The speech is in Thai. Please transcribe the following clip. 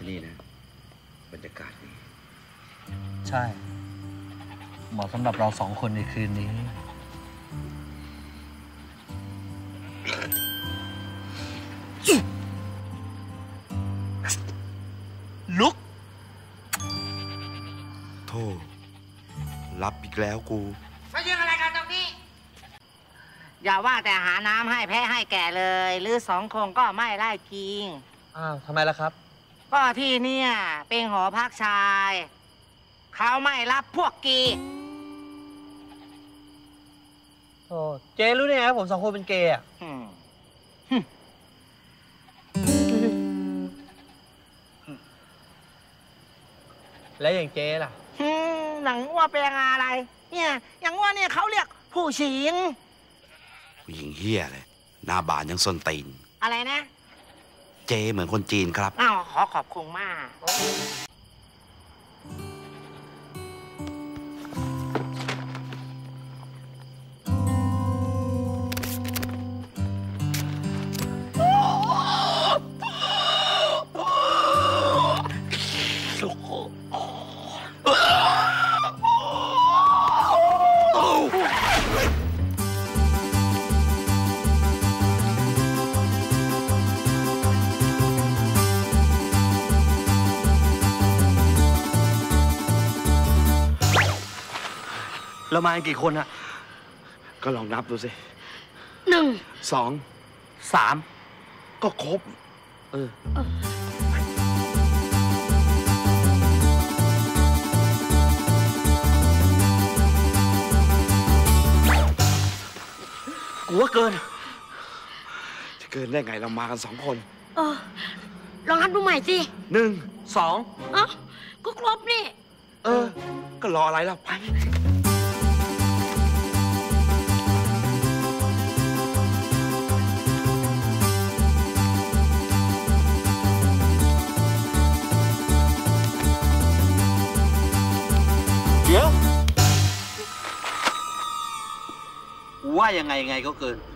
นี่นะบรรยากาศดีใช่เหมาะสำหรับเรา2 คนในคืนนี้ลุกโธ่รับอีกแล้วกูมายืนอะไรกันตรงนี้อย่าว่าแต่หาน้ำให้แพะให้แก่เลยหรือ2 คงก็ไม่ไล่กิงอ้าวทำไมล่ะครับก็ที่เนี่ยเป็นหอพักชายเขาไม่รับพวกกีโอ้เจรู้ได้ไงผม2 คนเป็นเกย์อ่ะแล้วอย่างเจล่ะหนังว่าเป็นอะไรเนี่ยอย่างว่าเนี่ยเขาเรียกผู้หญิงผู้หญิงเฮี้ยเลยหน้าบานยังส้นตีนอะไรนะเจเหมือนคนจีนครับอ้าวขอบคุณมากเรามากี่คนอะก็ลองนับดูสิ 1 2 3ก็ครบกูว่าเกินจะเกินได้ไงเรามากัน2 คนลองนับดูใหม่สิ 1 2 ก็ครบนี่ก็รออะไรล่ะไปเดี๋ยวว่ายังไงก็เกิน